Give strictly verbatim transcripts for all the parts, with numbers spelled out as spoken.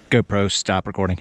GoPro, stop recording.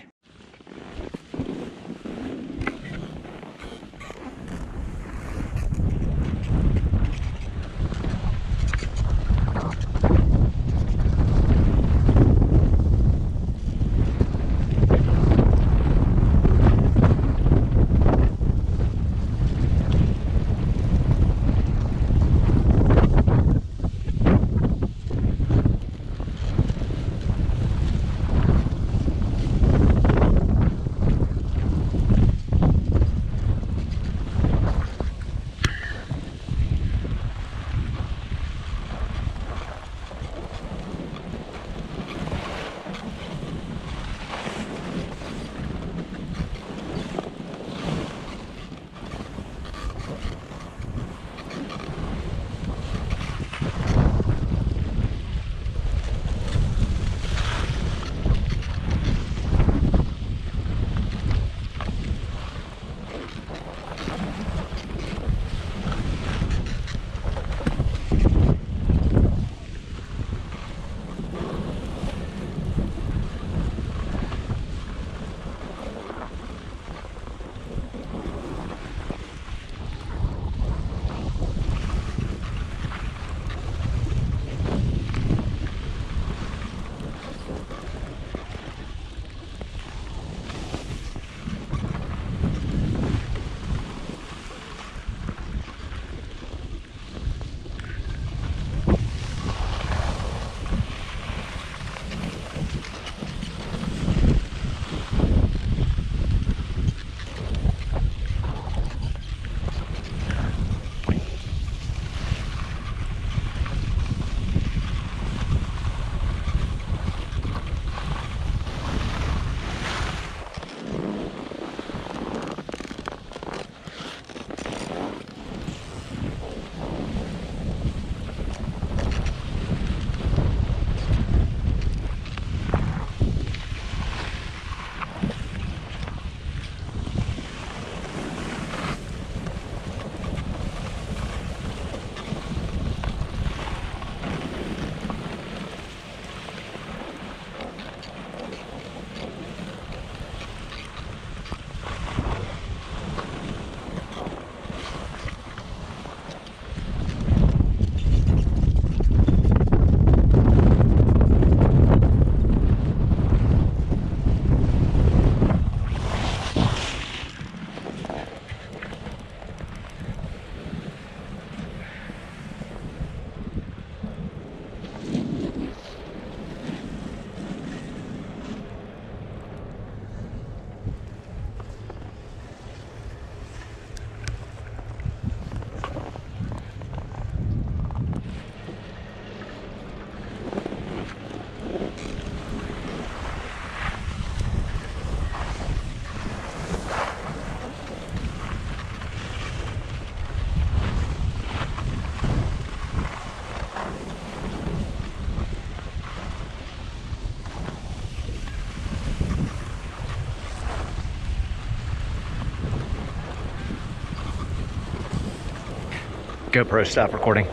GoPro, stop recording.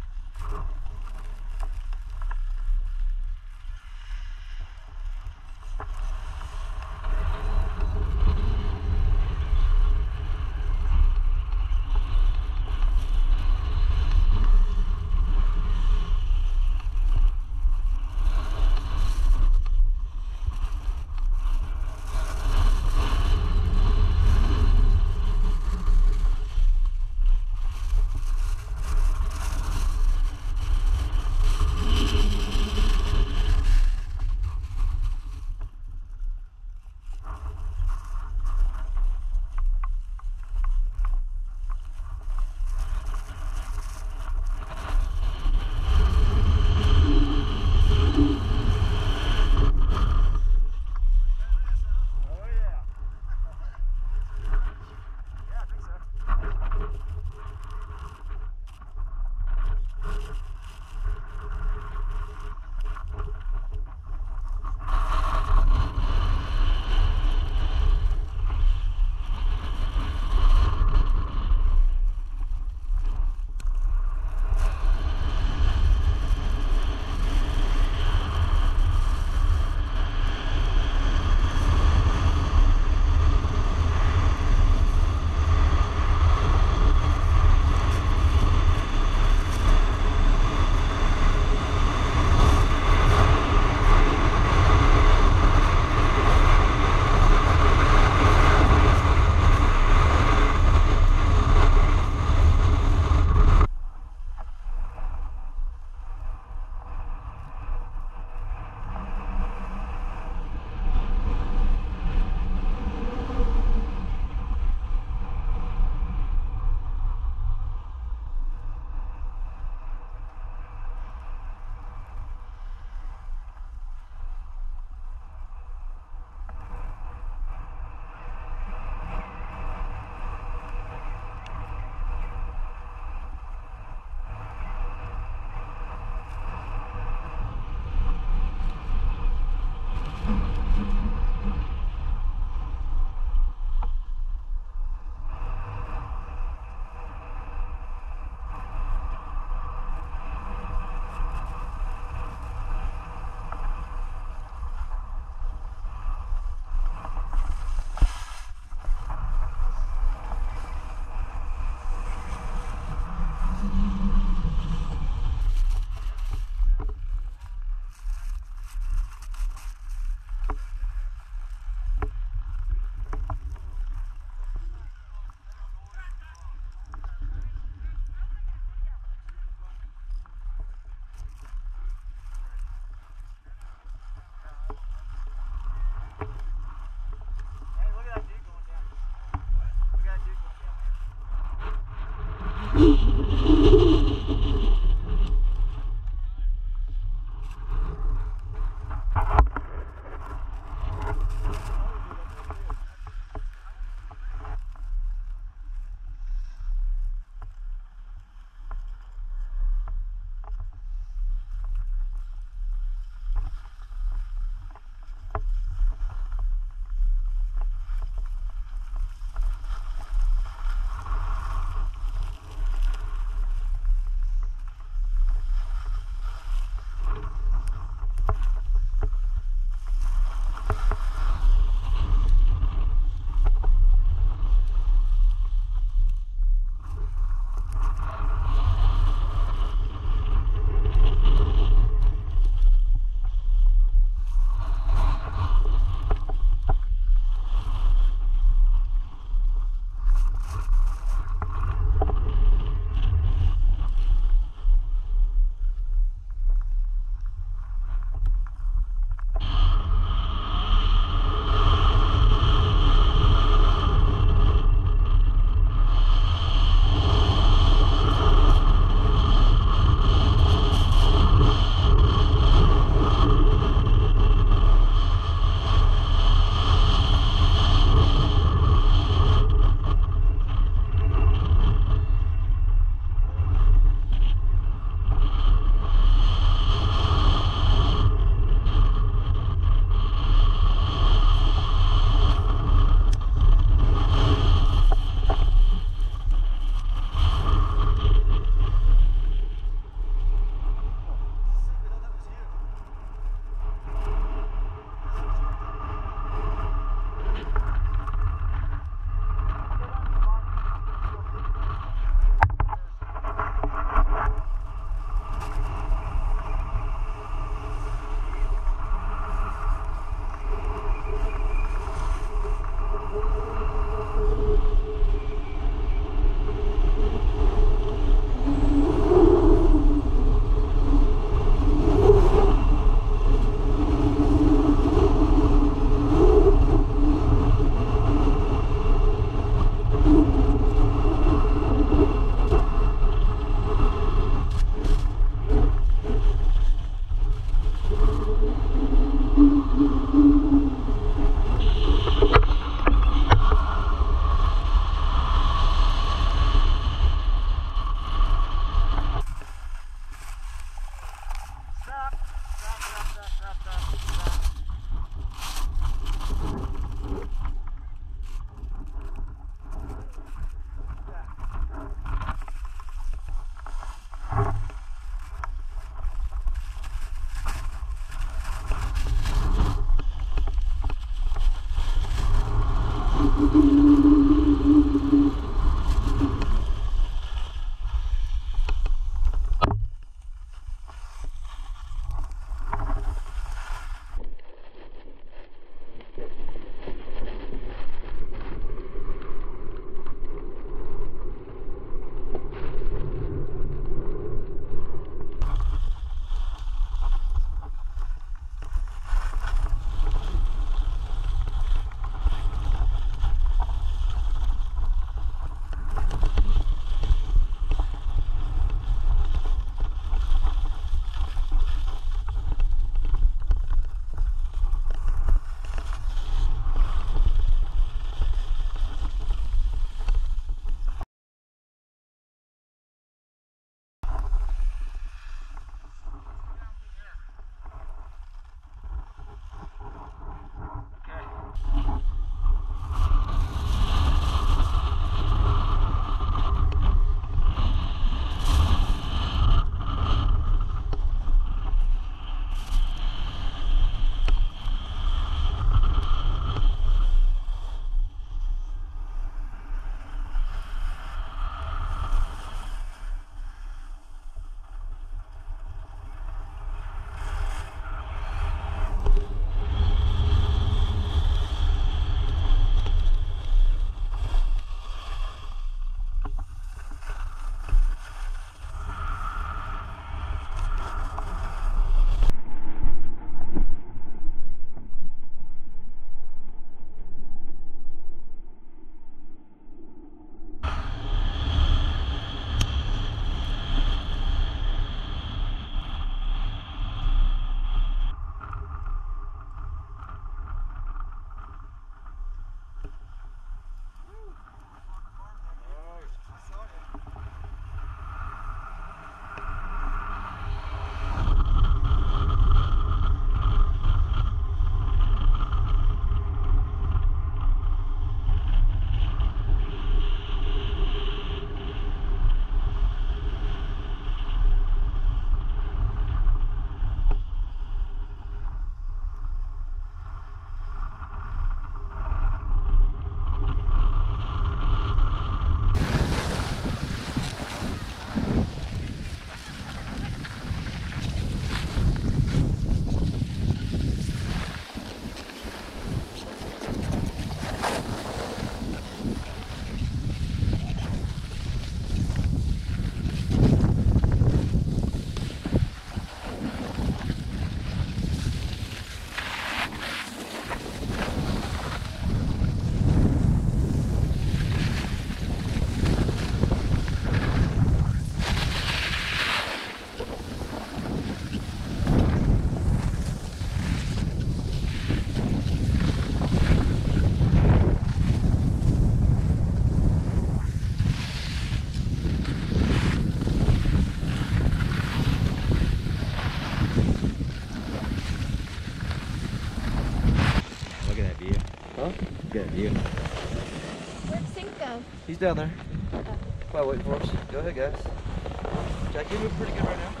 You. Where'd Sink go? He's down there. Oh. Probably waiting for us. Go ahead, guys. Jack, you're moving pretty good right now.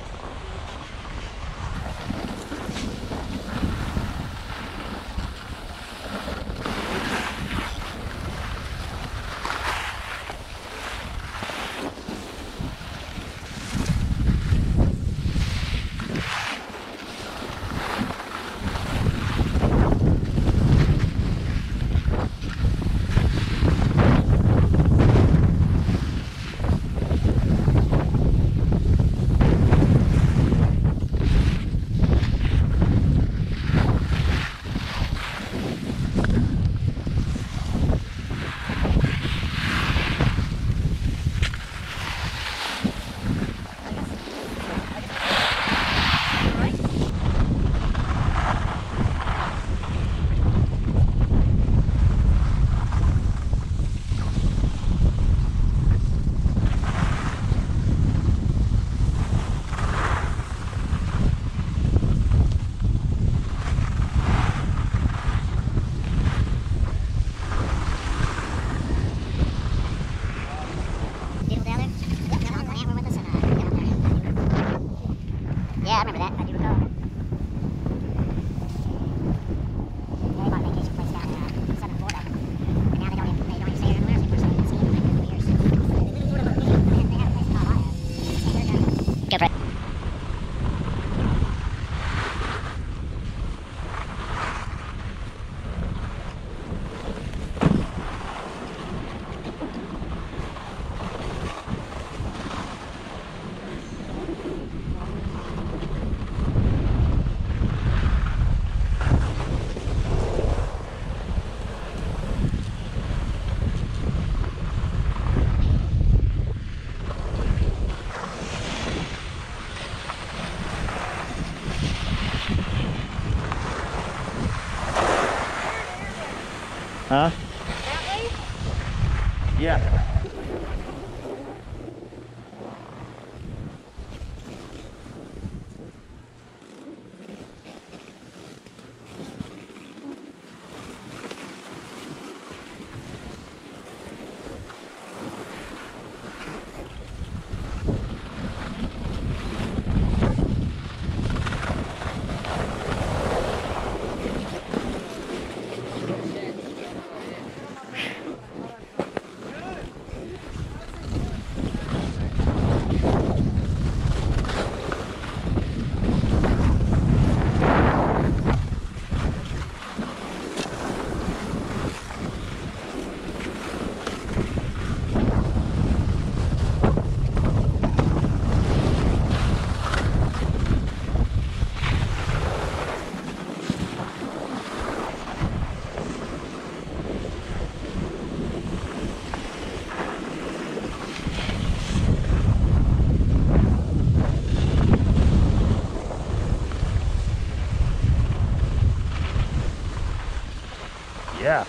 Yeah, I remember that. I do recall. Yeah, they bought a vacation place down in uh, southern Florida. And now they don't even, they don't even stay there anywhere. So they're skiing for like a couple of years. They live in Florida for a vacation. They had a place in Colorado. Stay there during. Go for it. Huh? That way? Yeah. Yeah.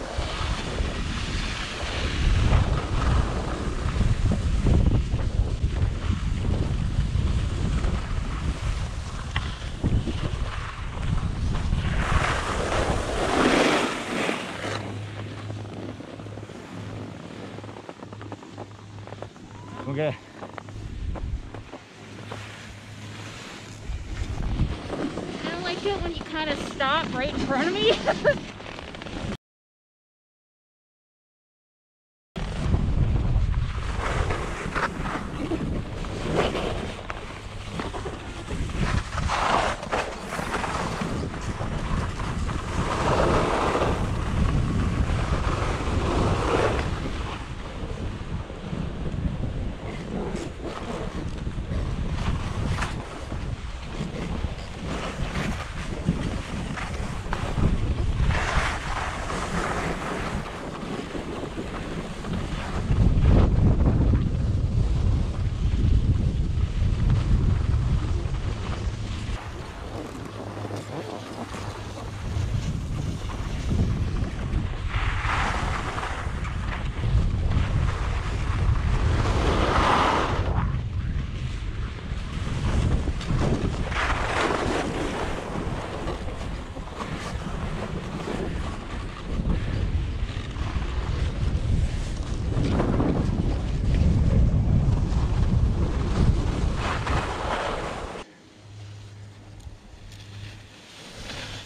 Okay. I don't like it when you kind of stop right in front of me.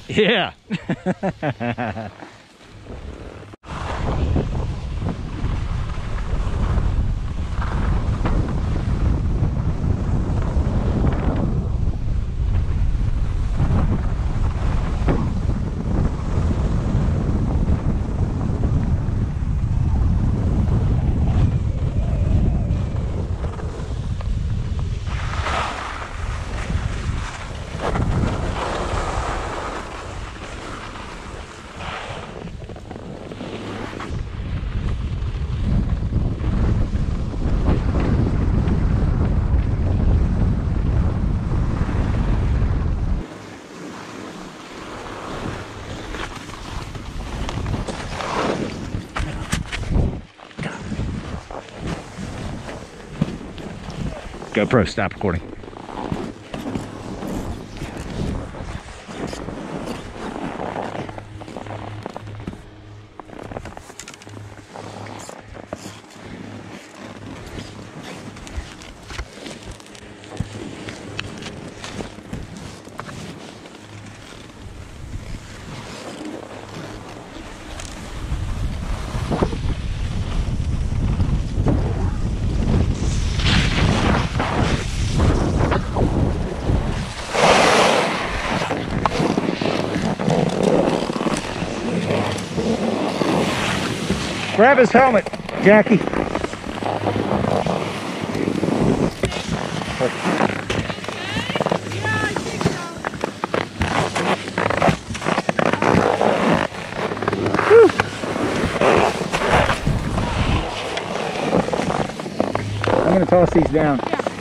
Yeah. GoPro, stop recording. Grab his helmet, Jackie. Whew. I'm going to toss these down.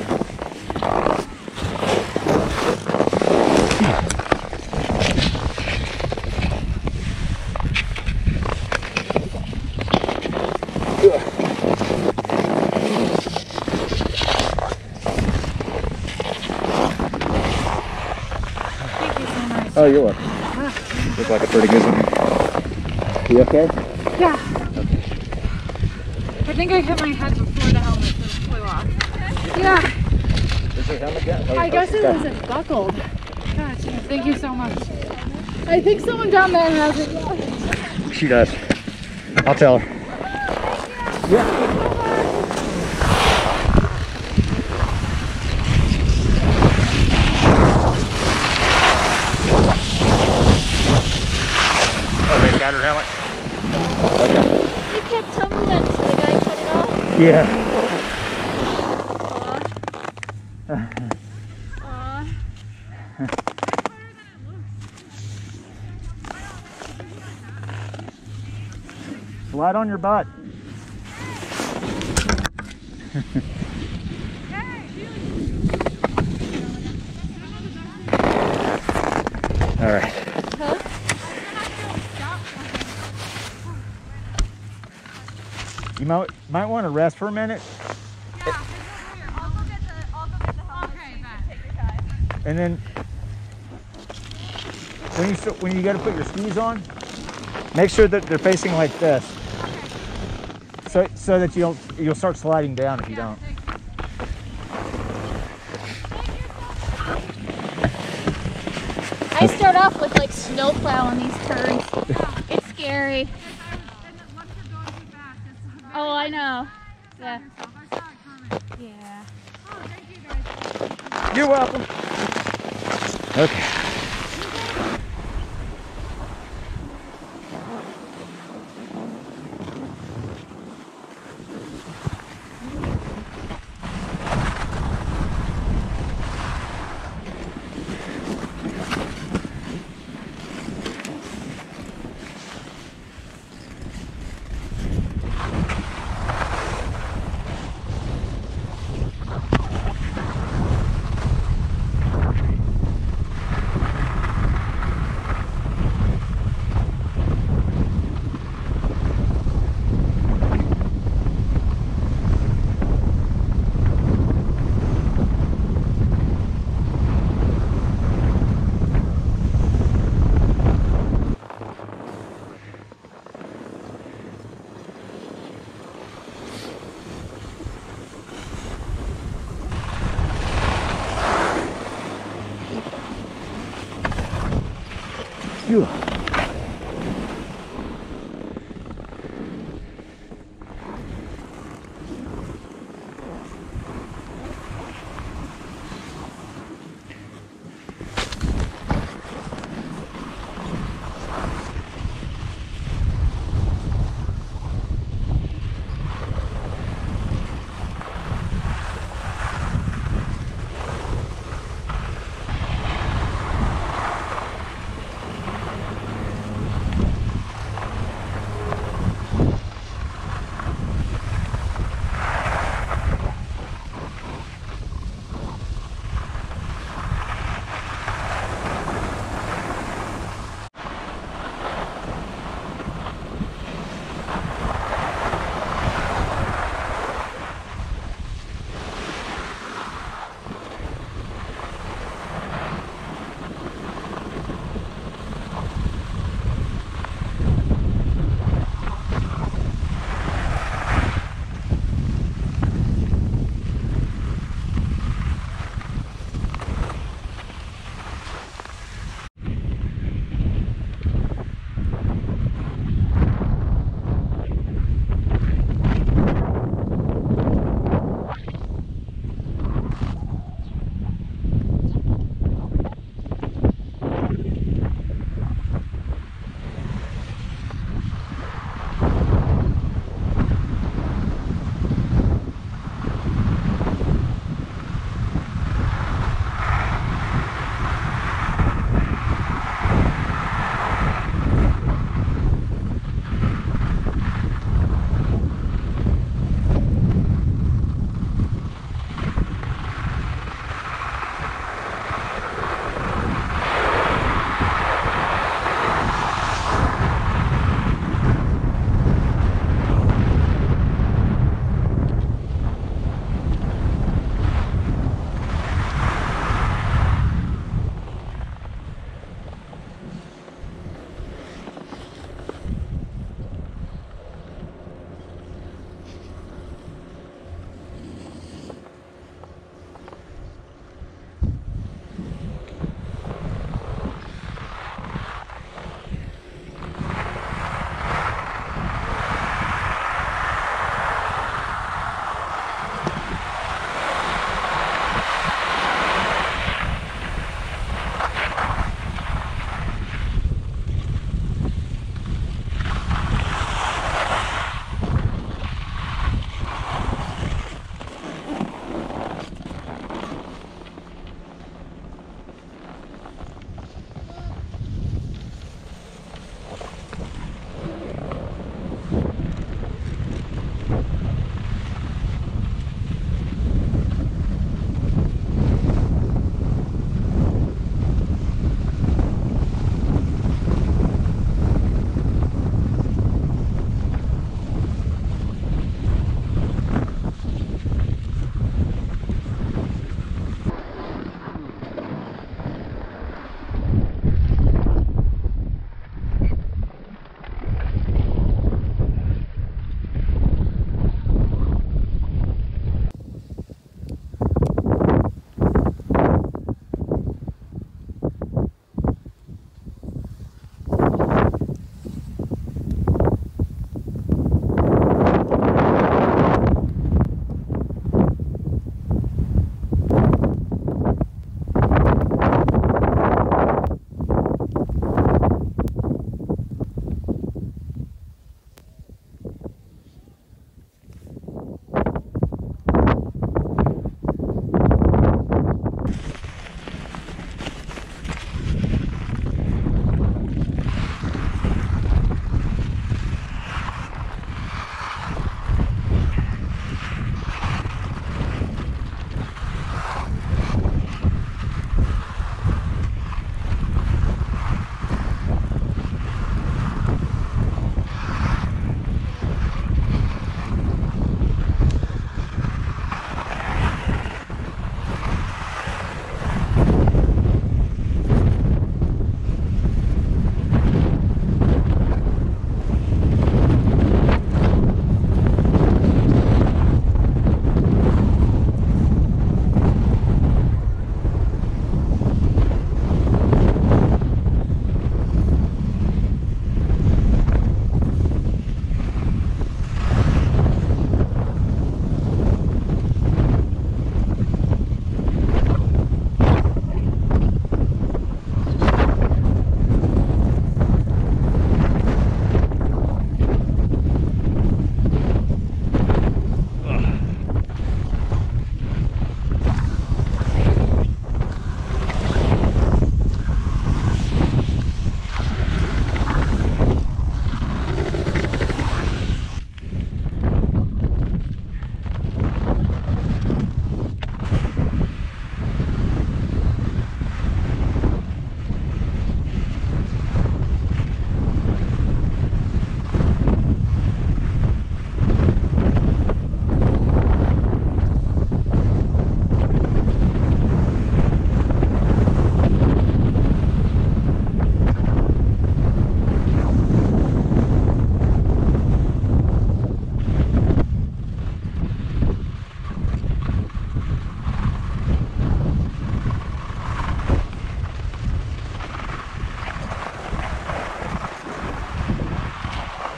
Oh, you're welcome. Ah. Looks like a pretty good one. You okay? Yeah. I think I hit my head before the helmet just flew off. Yeah. Is your helmet down? Oh, I guess it down. wasn't buckled. Gosh, thank you so much. I think someone down there has it. She does. I'll tell her. Yeah. Got her helmet. You kept telling me that until the guy cut it off? Yeah. Aw. Aw. Slide on your butt. All right. Huh? You might might want to rest for a minute. Yeah, I'll go get the, I'll go get the helmet. Okay, so you can take your time. And then when you st- when you got to put your skis on, make sure that they're facing like this, so so that you'll you'll start sliding down if you don't. I start off with like snowplow on these turns. It's scary. Oh, I know. Yeah. Yeah. You're welcome. Okay. Phew.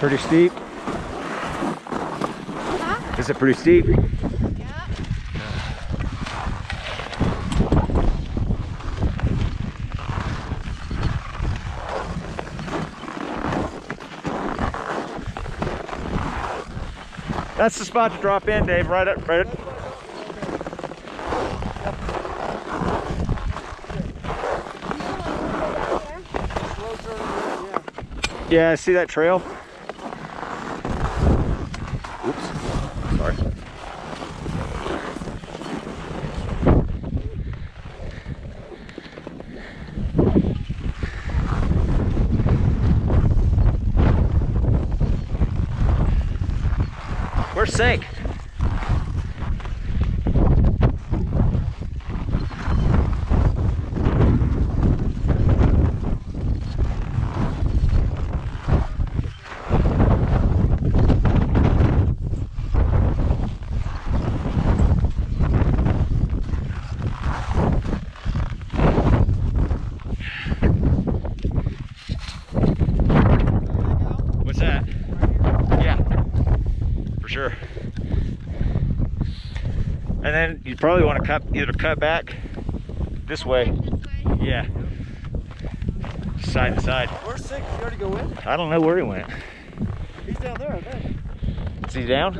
Pretty steep. Huh? Is it pretty steep? Yeah. That's the spot to drop in, Dave. Right up, right up. Yeah, I see that trail. Oops. Sorry. Where's Sink? What's that? Yeah, for sure. And then you probably want to cut either cut back this way. Yeah. Side to side. Where's Sink? Did you already go in? I don't know where he went. He's down there, I think. Is he down?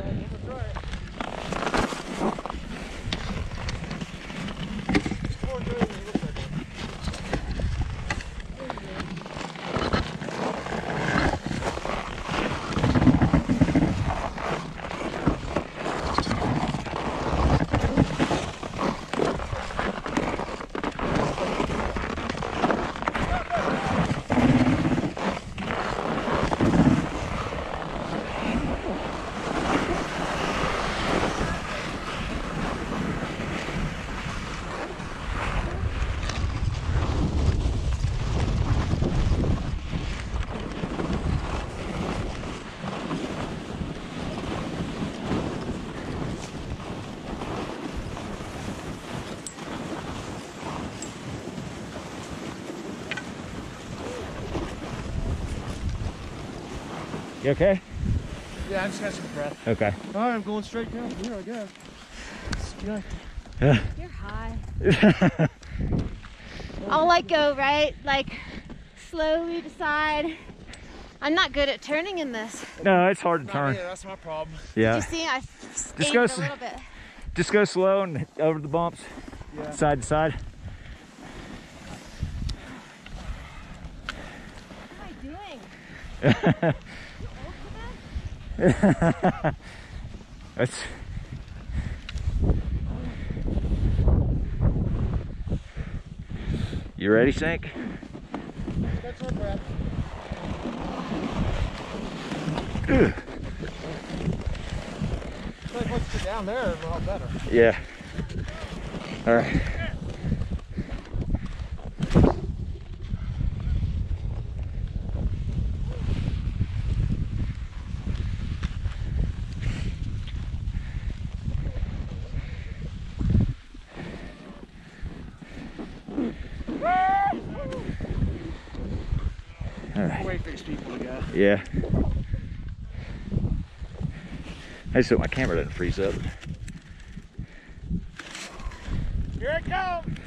You okay? Yeah, I just got some breath. Okay. All right, I'm going straight down here, I guess. Yeah. Yeah. You're high. I'll like go right, like slowly decide. I'm not good at turning in this. No, it's hard to Not turn. me, that's my problem. Yeah. You see, I Just just go a s- little bit. Just go slow and hit over the bumps, Yeah. side to side. What am I doing? That's. You ready, Sink? Got some breath. Ugh. Like once you get down there, it'll help better. Yeah. All right. All right. Wait for these people to go. Yeah. I just hope my camera doesn't freeze up. Here it comes!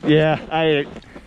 Yeah, I ate it.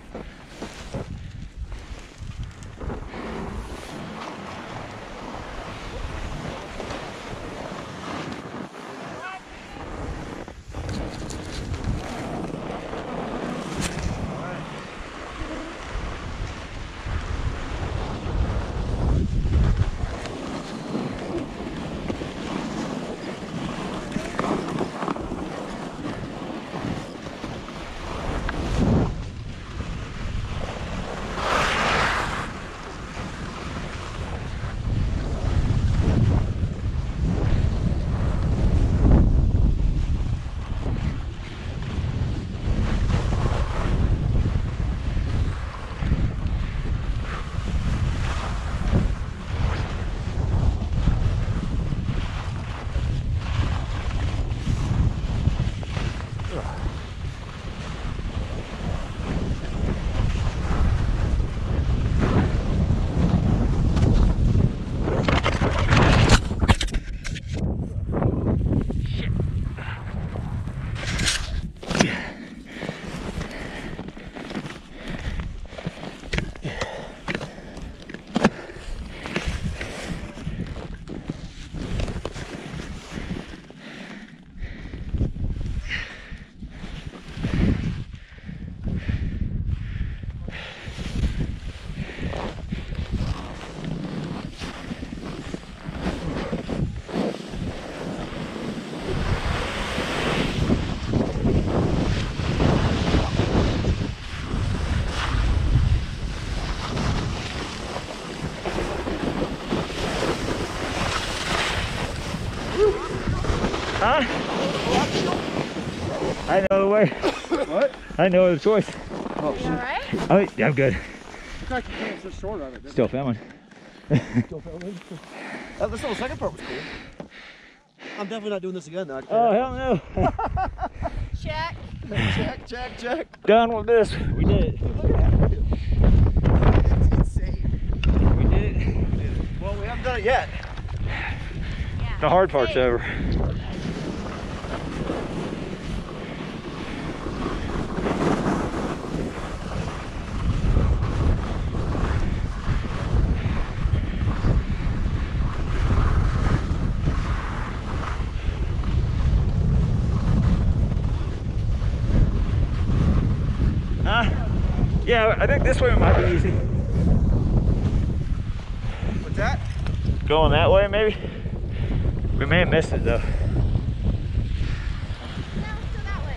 Huh? I know the way. What? I know the choice. Oh, You alright? Oh, yeah, I'm good. it's just short of it. Still filming. Still filming. That this little second part was cool. I'm definitely not doing this again now. Oh, hell no. Check. Check, check, check. Done with this. We did it. Dude, look at that. It's insane. We did it. Well, we haven't done it yet. Yeah. The hard part's Hey. over. Huh? Yeah, I think this way might be easy. What's that? Going that way, maybe? We may have missed it, though. No, let's go that way.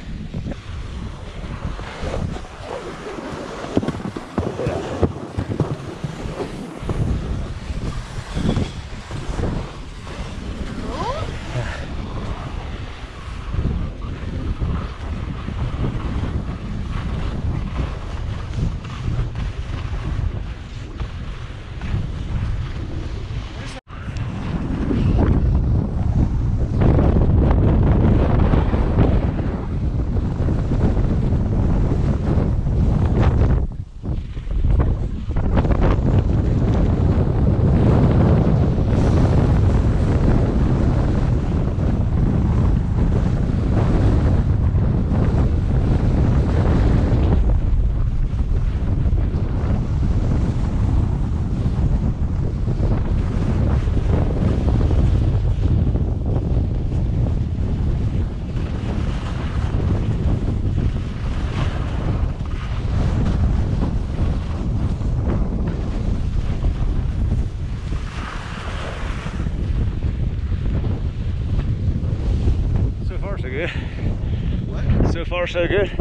So far, so good. What? So far, so good.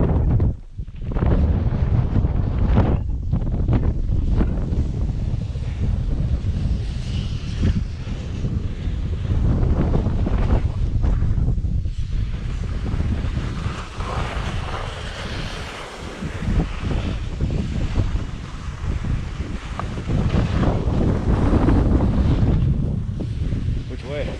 Which way?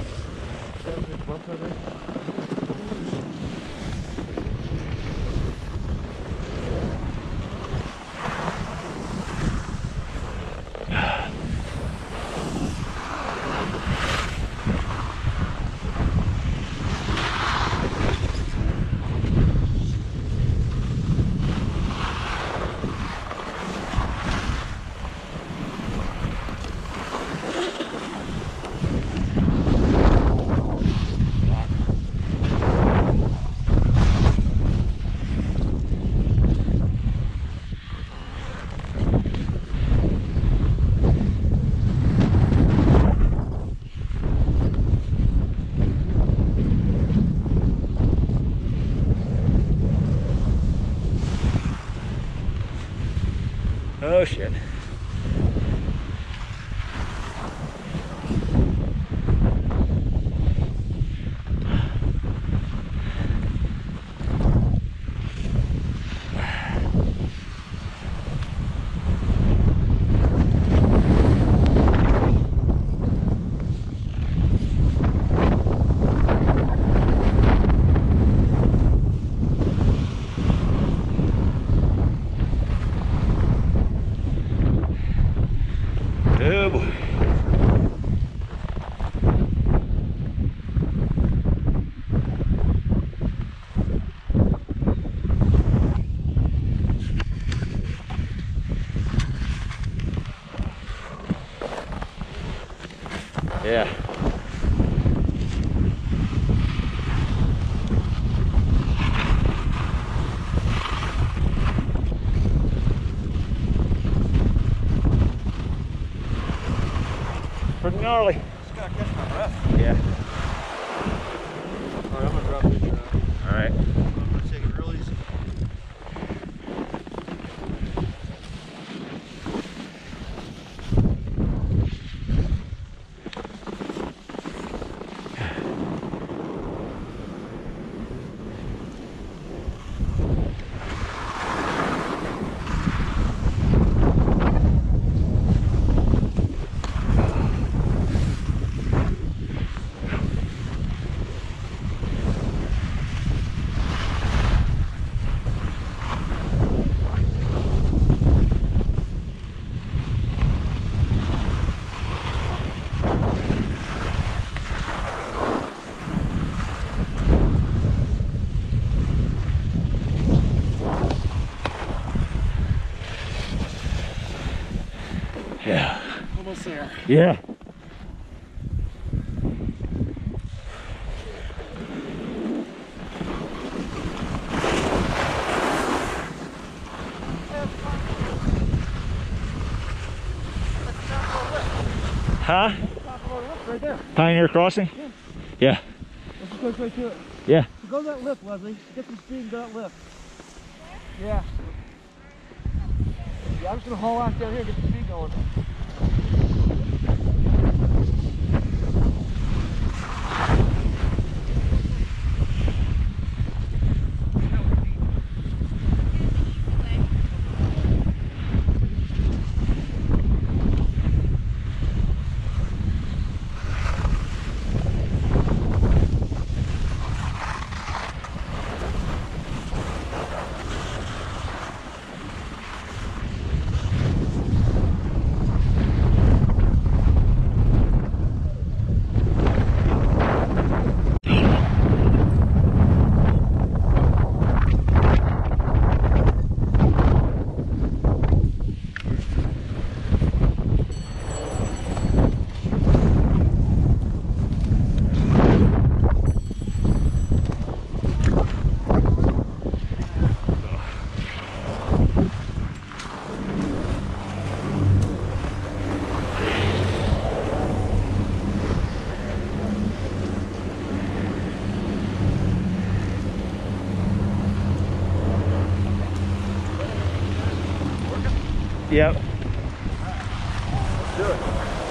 Oh shit. Oh boy. Yeah. Pretty gnarly. Just gotta catch my breath. Yeah. Alright, I'm gonna drop it now. All right. I'm gonna take it real easy. Yeah. Almost there. Yeah. Huh? Right there. Pioneer Crossing? Yeah. Let's just go straight to it. Yeah. So go that lift, Leslie. Get some speed and go that lift. Yeah. Yeah, I'm just gonna haul ass down here and get the speed going. Yep. Let's do it.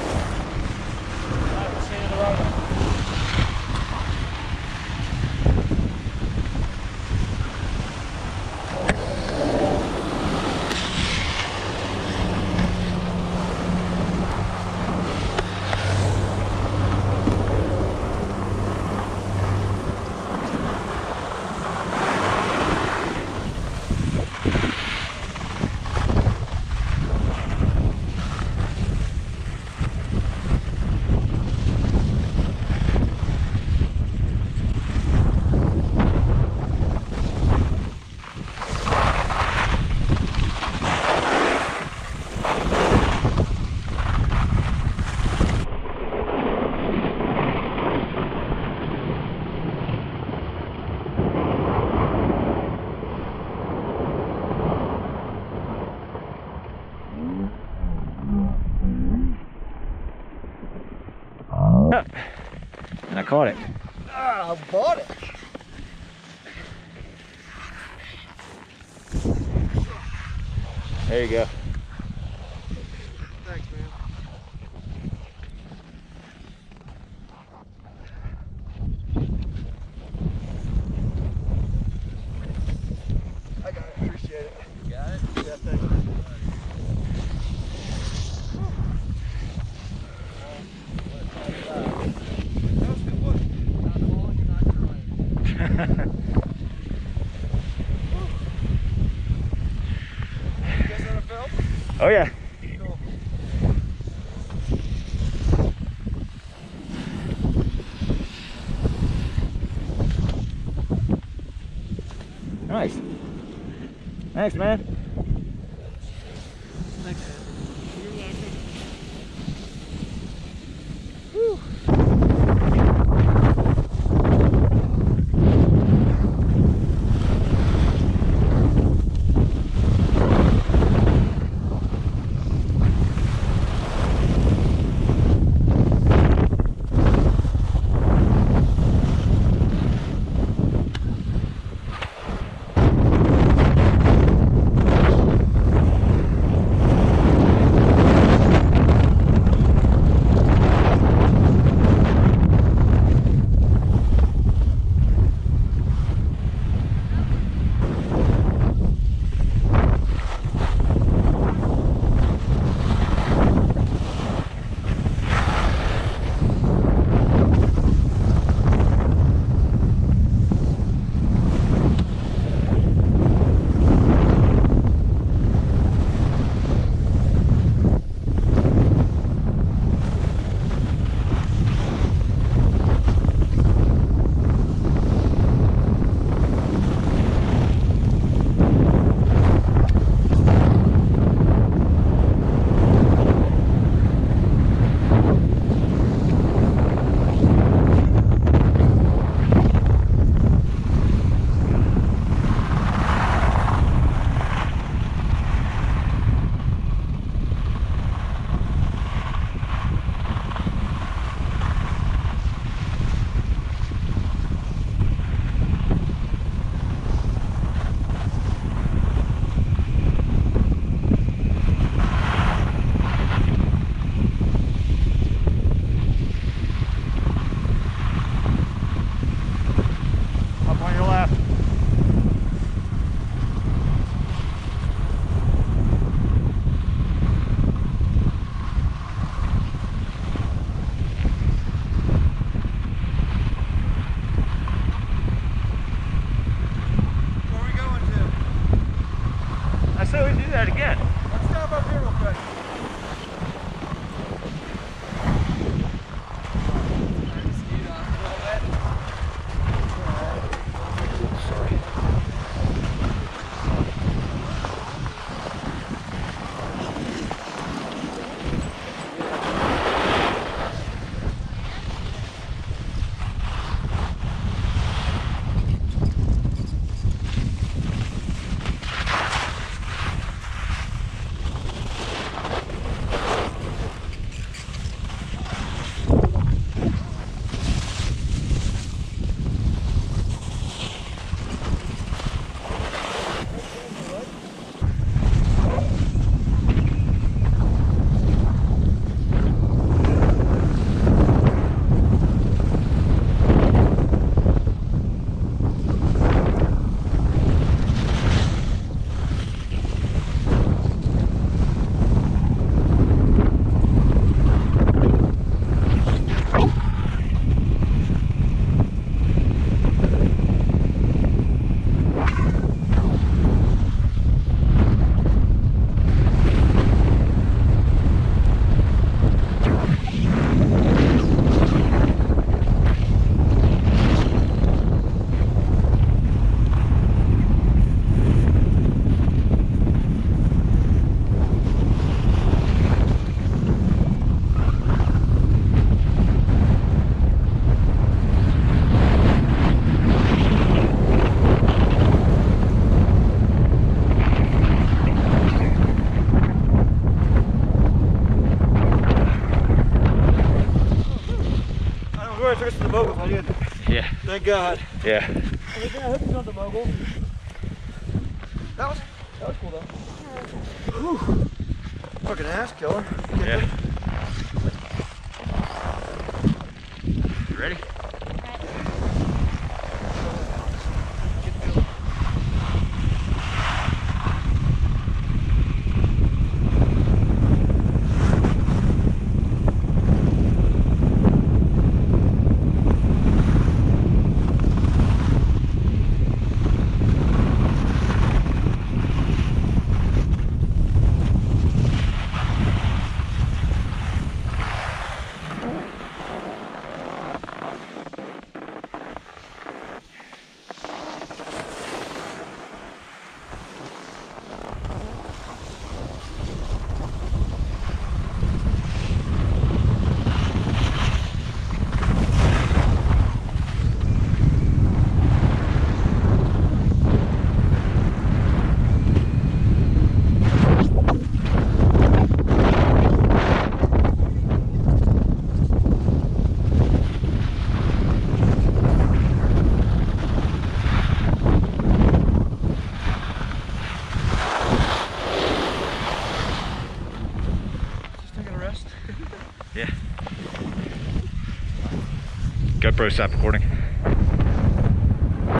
And I caught it. Ah, I bought it. There you go. Oh yeah. Nice. Thanks, man. Thanks, man. Up on your left. Where are we going to? I said we do that again. Let's stop up here real quick. I took us to the mogul. I did. Yeah. Thank God. Yeah. I hope he's on the mogul. That was that was cool though. Whew. Fucking ass killer. Yeah. You ready? Yeah. GoPro, stop recording.